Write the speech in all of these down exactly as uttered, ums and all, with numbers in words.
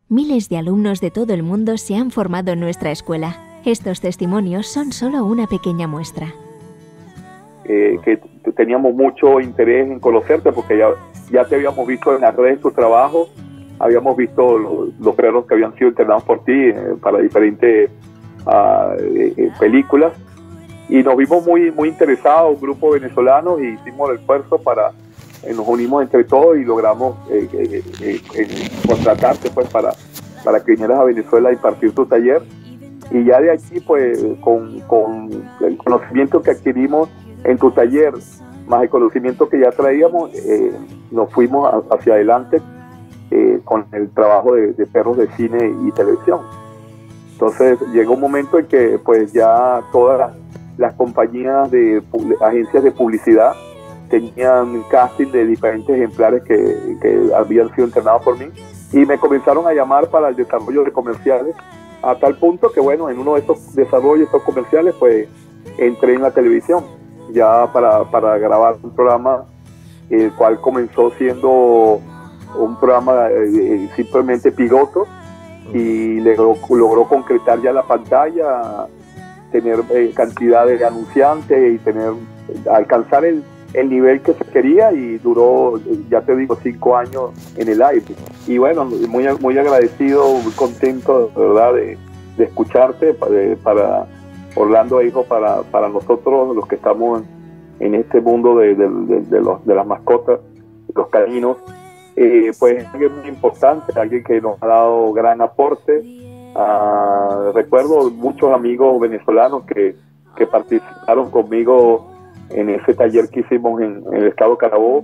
Miles de alumnos de todo el mundo se han formado en nuestra escuela. Estos testimonios son solo una pequeña muestra. Eh, que teníamos mucho interés en conocerte porque ya, ya te habíamos visto en las redes tu trabajo, habíamos visto los, los perros que habían sido entrenados por ti eh, para diferentes uh, eh, películas, y nos vimos muy, muy interesados, un grupo venezolano, y hicimos el esfuerzo para, eh, nos unimos entre todos y logramos eh, eh, eh, eh, contratarte pues para, para que vinieras a Venezuela a impartir tu taller. Y ya de aquí pues con, con el conocimiento que adquirimos en tu taller, más el conocimiento que ya traíamos, eh, nos fuimos a, hacia adelante eh, con el trabajo de, de perros de cine y televisión. Entonces llegó un momento en que pues ya todas las, las compañías de agencias de publicidad tenían casting de diferentes ejemplares que, que habían sido entrenados por mí, y me comenzaron a llamar para el desarrollo de comerciales, a tal punto que bueno, en uno de esos desarrollos, estos comerciales, pues entré en la televisión ya para, para grabar un programa, el cual comenzó siendo un programa eh, simplemente piloto, y logró, logró concretar ya la pantalla, tener eh, cantidad de anunciantes y tener alcanzar el, el nivel que se quería, y duró, ya te digo, cinco años en el aire. Y bueno, muy, muy agradecido, muy contento, de verdad, de, de escucharte para, para Orlando e Hijo, para, para nosotros los que estamos en, en este mundo de, de, de, de, los, de las mascotas, los caninos. Eh, pues es alguien muy importante, alguien que nos ha dado gran aporte. Uh, recuerdo muchos amigos venezolanos que, que participaron conmigo en ese taller que hicimos en, en el estado Carabobo,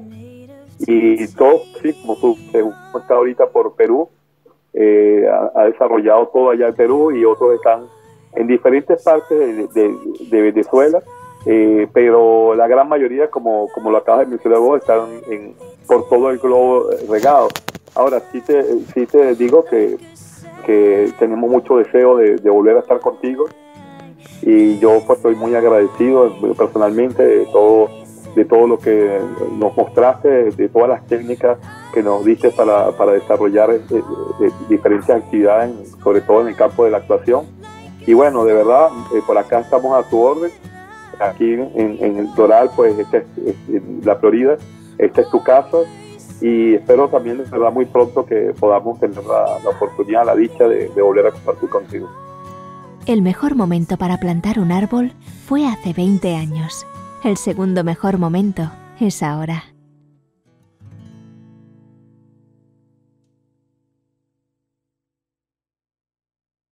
y todos, sí, como tú, uno está ahorita por Perú, eh, ha, ha desarrollado todo allá en Perú, y otros están en diferentes partes de, de, de Venezuela, eh, pero la gran mayoría, como, como lo acabas de mencionar vos, están en, por todo el globo regado. Ahora sí te, sí te digo que, que tenemos mucho deseo de, de volver a estar contigo, y yo pues estoy muy agradecido personalmente de todo, de todo lo que nos mostraste, de, de todas las técnicas que nos diste para, para desarrollar eh, de diferentes actividades, sobre todo en el campo de la actuación. Y bueno, de verdad, eh, por acá estamos a tu orden, aquí en, en el Doral, pues este es, es, en la Florida, esta es tu casa, y espero también, de verdad, muy pronto que podamos tener la, la oportunidad, la dicha de, de volver a compartir contigo. El mejor momento para plantar un árbol fue hace veinte años. El segundo mejor momento es ahora.